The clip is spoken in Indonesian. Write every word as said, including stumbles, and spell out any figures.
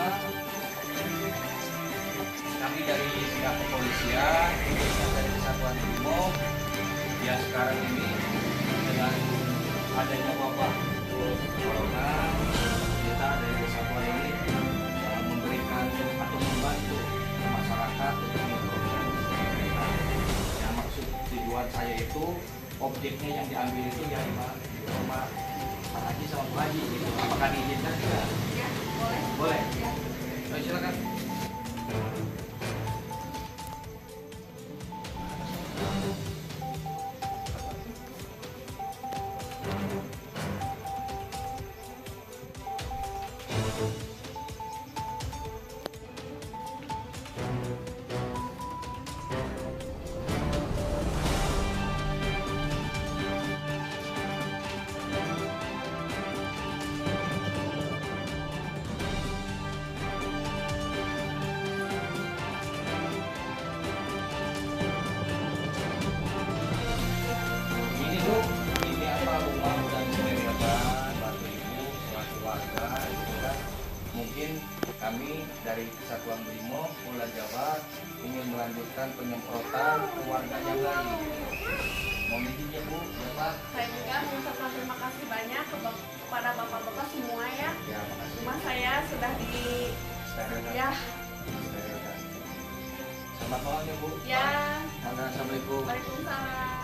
kami dari pihak kepolisian, dari Kesatuan Brimob, ya sekarang ini dengan adanya wabah corona, kita dari kesatuan ini uh, memberikan atau membantu masyarakat untuk memperoleh mereka. Yang maksud tujuan saya itu objeknya yang diambil itu ya rumah Pak Haji sama Bu Haji gitu. Apakah diizinkan tidak? Ya, boleh. Boleh. Ya. Baik, silakan. Ini Bu, ini apa rumah udah disediakan bantu Ibu selaku warga gitu kan. Mungkin kami dari Kesatuan Brimob Polda Jabar ingin melanjutkan penyemprotan ke warga yang lain. Mohon izin ya Bu, ya Pak. Saya juga mengucapkan terima kasih banyak ke- kepada bapak-bapak semua ya. Ya, makasih. Rumah saya sudah di Sterilkan. ya Sterilkan. Selamat malam ya Bu. ya. Assalamualaikum. Waalaikumsalam.